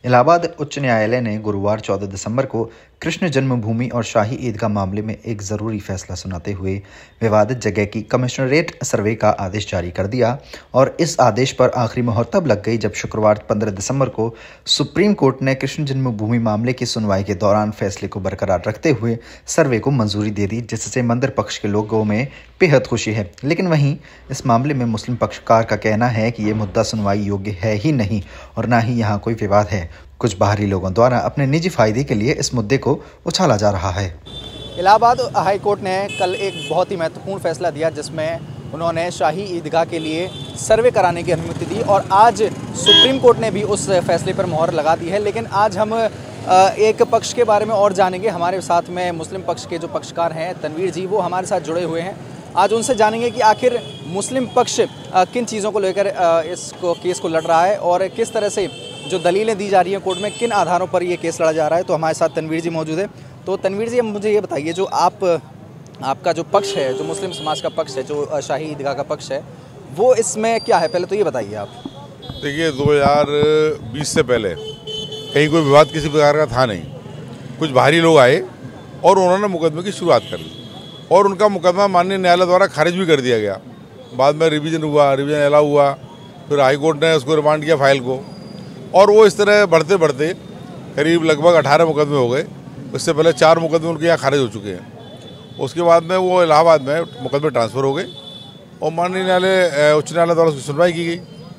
इलाहाबाद उच्च न्यायालय ने गुरुवार 14 दिसंबर को कृष्ण जन्मभूमि और शाही ईदगाह मामले में एक ज़रूरी फैसला सुनाते हुए विवादित जगह की कमिश्नरेट सर्वे का आदेश जारी कर दिया और इस आदेश पर आखिरी मोहर तब लग गई जब शुक्रवार 15 दिसंबर को सुप्रीम कोर्ट ने कृष्ण जन्मभूमि मामले की सुनवाई के दौरान फैसले को बरकरार रखते हुए सर्वे को मंजूरी दे दी, जिससे मंदिर पक्ष के लोगों में बेहद खुशी है। लेकिन वहीं इस मामले में मुस्लिम पक्षकार का कहना है कि ये मुद्दा सुनवाई योग्य है ही नहीं और ना ही यहाँ कोई विवाद है। कुछ बाहरी लोगों द्वारा अपने निजी फायदे के लिए इस मुद्दे को उछाला जा रहा है। इलाहाबाद हाई कोर्ट ने कल एक बहुत ही महत्वपूर्ण फैसला दिया, जिसमें उन्होंने शाही ईदगाह के लिए सर्वे कराने की अनुमति दी और आज सुप्रीम कोर्ट ने भी उस फैसले पर मोहर लगा दी है। लेकिन आज हम एक पक्ष के बारे में और जानेंगे। हमारे साथ में मुस्लिम पक्ष के जो पक्षकार हैं तनवीर जी, वो हमारे साथ जुड़े हुए हैं। आज उनसे जानेंगे कि आखिर मुस्लिम पक्ष किन चीज़ों को लेकर इसको केस को लड़ रहा है और किस तरह से जो दलीलें दी जा रही हैं कोर्ट में, किन आधारों पर ये केस लड़ा जा रहा है। तो हमारे साथ तनवीर जी मौजूद है। तो तनवीर जी, मुझे ये बताइए, जो आपका जो पक्ष है, जो मुस्लिम समाज का पक्ष है, जो शाही ईदगाह का पक्ष है, वो इसमें क्या है, पहले तो ये बताइए आप। देखिए, 2020 से पहले कहीं कोई विवाद किसी प्रकार का था नहीं। कुछ बाहरी लोग आए और उन्होंने मुकदमे की शुरुआत कर ली और उनका मुकदमा माननीय न्यायालय द्वारा खारिज भी कर दिया गया। बाद में रिवीजन अलाउ हुआ, फिर हाई कोर्ट ने उसको रिमांड किया फाइल को, और वो इस तरह बढ़ते बढ़ते करीब लगभग 18 मुकदमे हो गए। उससे पहले 4 मुकदमे उनके यहाँ खारिज हो चुके हैं। उसके बाद में वो इलाहाबाद में मुकदमे ट्रांसफ़र हो गए और माननीय न्यायालय उच्च न्यायालय द्वारा उसकी सुनवाई की गई।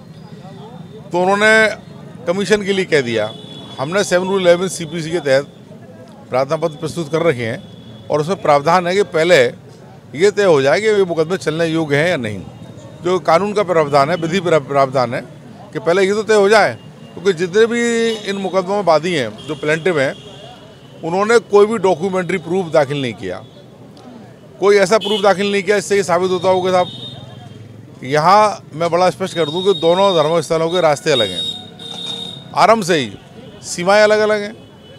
तो उन्होंने कमीशन के लिए कह दिया। हमने 7 रूल 11 CPC के तहत प्रार्थना पत्र प्रस्तुत कर रखे हैं और उसमें प्रावधान है कि पहले ये तय हो जाए कि ये मुकदमे चलने योग्य हैं या नहीं। जो कानून का प्रावधान है, विधि प्रावधान है कि पहले ये तो तय हो जाए, क्योंकि जितने भी इन मुकदमों में वादी हैं, जो प्लेंटिव हैं, उन्होंने कोई भी डॉक्यूमेंट्री प्रूफ दाखिल नहीं किया, कोई ऐसा प्रूफ दाखिल नहीं किया इससे ये साबित होता हो कि साहब यहाँ मैं बड़ा स्पष्ट कर दूँ कि दोनों धर्मस्थलों के रास्ते अलग हैं, आरंभ से ही सीमाएं अलग अलग हैं।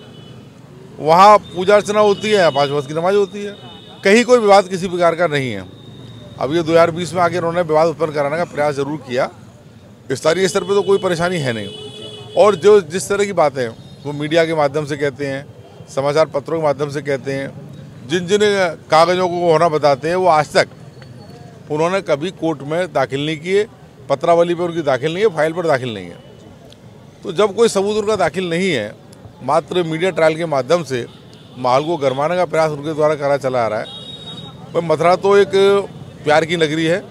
वहाँ पूजा अर्चना होती है, यहाँ 5 वक्त की नमाज होती है, कहीं कोई विवाद किसी प्रकार का नहीं है। अब ये 2020 में आके उन्होंने विवाद उत्पन्न कराने का प्रयास जरूर किया। स्थानीय स्तर पे तो कोई परेशानी है नहीं, और जो जिस तरह की बातें वो मीडिया के माध्यम से कहते हैं, समाचार पत्रों के माध्यम से कहते हैं, जिन जिन कागज़ों को होना बताते हैं, वो आज तक उन्होंने कभी कोर्ट में दाखिल नहीं किए, पत्रावली पर उनकी दाखिल नहीं है, फाइल पर दाखिल नहीं है। तो जब कोई सबूत उनका दाखिल नहीं है, मात्र मीडिया ट्रायल के माध्यम से माहौल को गरमाने का प्रयास उनके द्वारा करा चला आ रहा है। पर मथुरा तो एक प्यार की नगरी है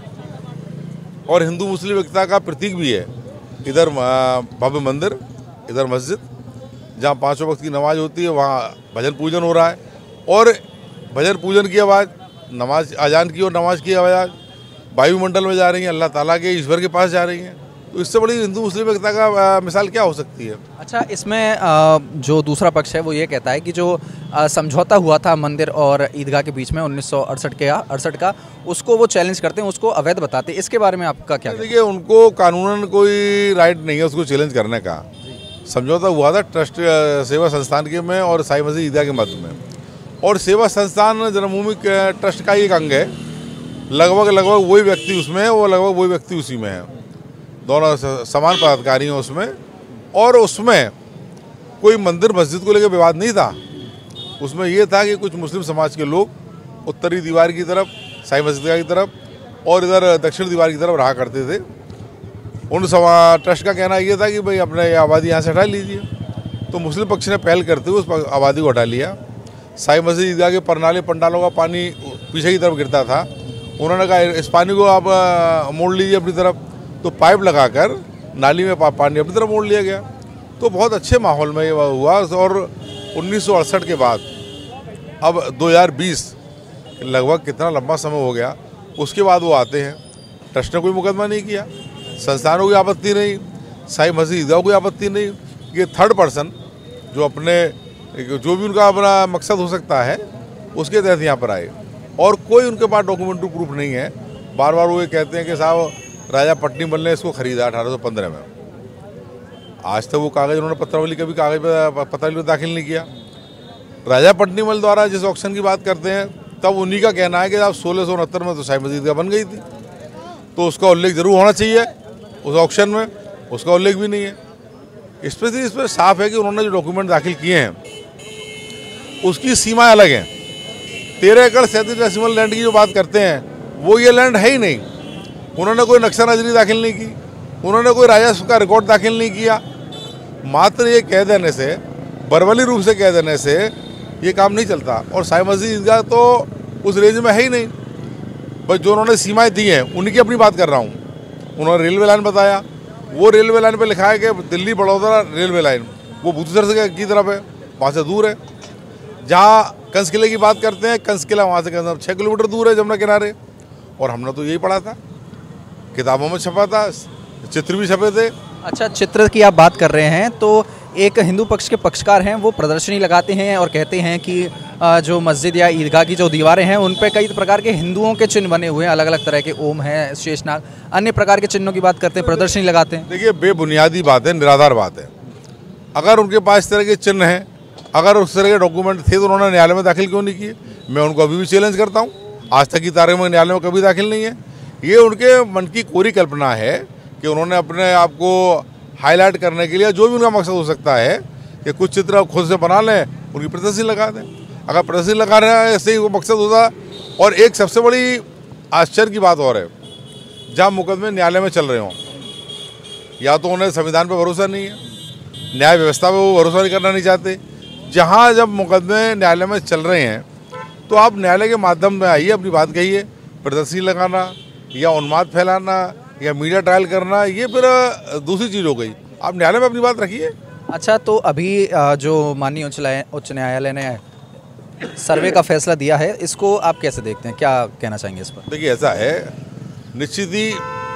और हिंदू मुस्लिम एकता का प्रतीक भी है। इधर भव्य मंदिर, इधर मस्जिद, जहाँ 5 वक्त की नमाज होती है, वहाँ भजन पूजन हो रहा है और भजन पूजन की आवाज़, नमाज अजान की और नमाज की आवाज़ वायुमंडल में जा रही है, अल्लाह ताला के ईश्वर के पास जा रही हैं। तो इससे बड़ी हिंदू मुस्लिम एकता का मिसाल क्या हो सकती है। अच्छा, इसमें जो दूसरा पक्ष है वो ये कहता है कि जो समझौता हुआ था मंदिर और ईदगाह के बीच में 1968 का, उसको वो चैलेंज करते हैं, उसको अवैध बताते हैं। इसके बारे में आपका क्या? देखिए, उनको कानूनन कोई राइट नहीं है उसको चैलेंज करने का। समझौता हुआ था ट्रस्ट सेवा संस्थान के में और साई मस्जिद ईदगाह के मध्य में, और सेवा संस्थान जन्मभूमि ट्रस्ट का एक अंग है। लगभग वही व्यक्ति उसमें है, वो लगभग वही व्यक्ति उसी में है, दोनों समान पदाधिकारी हैं उसमें। और उसमें कोई मंदिर मस्जिद को लेकर विवाद नहीं था। उसमें ये था कि कुछ मुस्लिम समाज के लोग उत्तरी दीवार की तरफ, साई मस्जिद की तरफ और इधर दक्षिण दीवार की तरफ रहा करते थे। उन ट्रस्ट का कहना ये था कि भाई अपने आबादी यहाँ से हटा लीजिए। तो मुस्लिम पक्ष ने पहल करते हुए उस आबादी को हटा लिया। साई मस्जिद ईदगाह के परनाले पंडालों का पानी पीछे की तरफ गिरता था। उन्होंने कहा इस पानी को आप मोड़ लीजिए अपनी तरफ। तो पाइप लगाकर नाली में पानी अपनी तरफ मोड़ लिया गया। तो बहुत अच्छे माहौल में ये हुआ। और 1968 के बाद अब 2020 लगभग कितना लंबा समय हो गया, उसके बाद वो आते हैं। ट्रस्ट ने कोई मुकदमा नहीं किया, संस्थानों की आपत्ति नहीं, साई मस्जिद ईदगाह कोई आपत्ति नहीं। ये थर्ड पर्सन जो भी उनका अपना मकसद हो सकता है उसके तहत यहाँ पर आए, और कोई उनके पास डॉक्यूमेंट्री प्रूफ नहीं है। बार बार वो ये कहते हैं कि साहब राजा पट्टीमल ने इसको खरीदा 1815 में। आज तक वो कागज़ उन्होंने पत्रावली कभी कागज़ पर पत्रावली में दाखिल नहीं किया। राजा पट्टीमल द्वारा जिस ऑक्शन की बात करते हैं, तब उन्हीं का कहना है कि आप 1669 में तो साई मस्जिद का बन गई थी, तो उसका उल्लेख जरूर होना चाहिए उस ऑक्शन में। उसका उल्लेख भी नहीं है। स्पेशली इसमें साफ है कि उन्होंने जो डॉक्यूमेंट दाखिल किए हैं उसकी सीमाएं अलग हैं। 13 एकड़ 37 डेसिमल लैंड की जो बात करते हैं वो ये लैंड है ही नहीं। उन्होंने कोई नक्शा नजरी दाखिल नहीं की, उन्होंने कोई राजस्व का रिकॉर्ड दाखिल नहीं किया। मात्र ये कह देने से, बर्बली रूप से कह देने से ये काम नहीं चलता। और साई मस्जिद ईदगाह तो उस रेंज में है ही नहीं। बस जो उन्होंने सीमाएं दी हैं उन्हीं की अपनी बात कर रहा हूँ। उन्होंने रेलवे लाइन बताया, वो रेलवे लाइन पे लिखा है कि दिल्ली बड़ौदा रेलवे लाइन, वो बुद्धसर की तरफ है, वहाँ से दूर है। जहाँ कंस किले की बात करते हैं, कंस किला वहाँ से 6 किलोमीटर दूर है जमुना किनारे। और हमने तो यही पढ़ा था, किताबों में छपा था, चित्र भी छपे थे। अच्छा, चित्र की आप बात कर रहे हैं तो एक हिंदू पक्ष के पक्षकार हैं, वो प्रदर्शनी लगाते हैं और कहते हैं कि जो मस्जिद या ईदगाह की जो दीवारें हैं उन पे कई प्रकार के हिंदुओं के चिन्ह बने हुए हैं, अलग अलग तरह के ओम हैं, शेषनाग, अन्य प्रकार के चिन्हों की बात करते हैं, प्रदर्शनी लगाते हैं। देखिए, बेबुनियादी बात है, निराधार बात है। अगर उनके पास इस तरह के चिन्ह हैं, अगर उस तरह के डॉक्यूमेंट थे तो उन्होंने न्यायालय में दाखिल क्यों नहीं किए? मैं उनको अभी भी चैलेंज करता हूँ, आज तक की तारीख में न्यायालय में कभी दाखिल नहीं है। ये उनके मन की कोरी कल्पना है कि उन्होंने अपने आप को हाईलाइट करने के लिए, जो भी उनका मकसद हो सकता है कि कुछ चित्र खुद से बना लें, उनकी प्रदर्शनी लगा दें। अगर प्रदर्शनी लगा रहे हैं ऐसे ही वो मकसद होता। और एक सबसे बड़ी आश्चर्य की बात और है, जहाँ मुकदमे न्यायालय में चल रहे हों, या तो उन्हें संविधान पर भरोसा नहीं है, न्याय व्यवस्था पर वो भरोसा नहीं करना नहीं चाहते। जहाँ जब मुकदमे न्यायालय में चल रहे हैं तो आप न्यायालय के माध्यम में आइए, अपनी बात कहिए। प्रदर्शनी लगाना या उन्माद फैलाना या मीडिया ट्रायल करना, ये फिर दूसरी चीज़ हो गई। आप न्यायालय में अपनी बात रखिए। अच्छा, तो अभी जो माननीय उच्च न्यायालय ने सर्वे का फैसला दिया है, इसको आप कैसे देखते हैं, क्या कहना चाहेंगे इस पर? देखिए, ऐसा है, निश्चित ही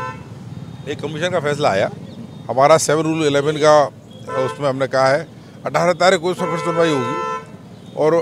एक कमीशन का फैसला आया। हमारा 7 रूल 11 का उसमें हमने कहा है 18 तारीख को इसमें फिर सुनवाई होगी और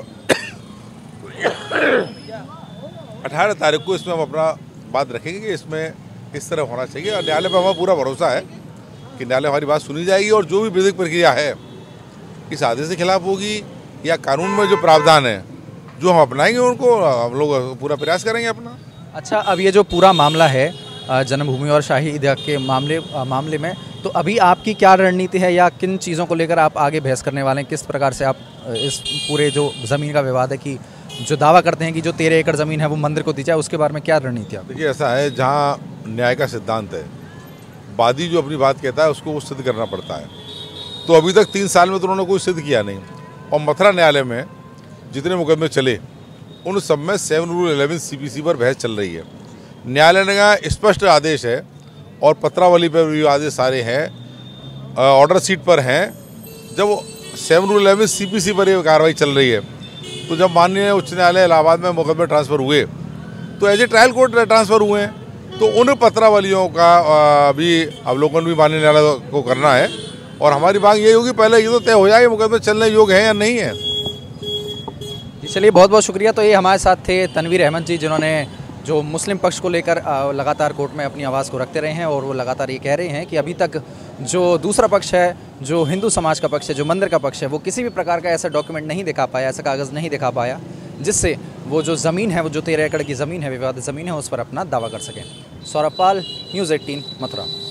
18 तारीख को इसमें हम अपना बात रखेंगे कि इसमें किस तरह होना चाहिए। और न्यायालय पर हमारा पूरा भरोसा है कि न्यायालय हमारी बात सुनी जाएगी और जो भी विधिक प्रक्रिया है इस आदेश के खिलाफ होगी या कानून में जो प्रावधान है जो हम अपनाएंगे, उनको हम लोग पूरा प्रयास करेंगे अपना। अच्छा, अब ये जो पूरा मामला है जन्मभूमि और शाही ईदगाह के मामले में, तो अभी आपकी क्या रणनीति है या किन चीज़ों को लेकर आप आगे बहस करने वाले हैं? किस प्रकार से आप इस पूरे जो ज़मीन का विवाद है, कि जो दावा करते हैं कि जो 13 एकड़ ज़मीन है वो मंदिर को दी जाए, उसके बारे में क्या रणनीति है? देखिए, ऐसा है, जहाँ न्याय का सिद्धांत है, वादी जो अपनी बात कहता है उसको वो सिद्ध करना पड़ता है। तो अभी तक 3 साल में तो उन्होंने कोई सिद्ध किया नहीं। और मथुरा न्यायालय में जितने मुकदमे चले उन सब में 7 रूल 11 CPC पर बहस चल रही है। न्यायालय ने कहा स्पष्ट आदेश है और पत्रावली पर भी आदेश सारे हैं, ऑर्डर सीट पर हैं। जब 7 रूल 11 CPC पर ये कार्रवाई चल रही है, तो जब माननीय उच्च न्यायालय इलाहाबाद में मुकदमे ट्रांसफ़र हुए तो as a trial court transfer हुए हैं। तो उन पत्रावलियों का भी अवलोकन भी माननीय न्यायालय को करना है। और हमारी मांग यही होगी, पहले ये तो तय हो जाए मुकदमे चलने योग्य है या नहीं है। चलिए, बहुत बहुत शुक्रिया। तो ये हमारे साथ थे तनवीर अहमद जी, जिन्होंने जो मुस्लिम पक्ष को लेकर लगातार कोर्ट में अपनी आवाज़ को रखते रहे हैं और वो लगातार ये कह रहे हैं कि अभी तक जो दूसरा पक्ष है, जो हिंदू समाज का पक्ष है, जो मंदिर का पक्ष है, वो किसी भी प्रकार का ऐसा डॉक्यूमेंट नहीं दिखा पाया, ऐसा कागज़ नहीं दिखा पाया जिससे वो जो ज़मीन है, वो जो 13 एकड़ की ज़मीन है, विवादित ज़मीन है, उस पर अपना दावा कर सकें। सौरभ पाल, न्यूज़ 18, मथुरा।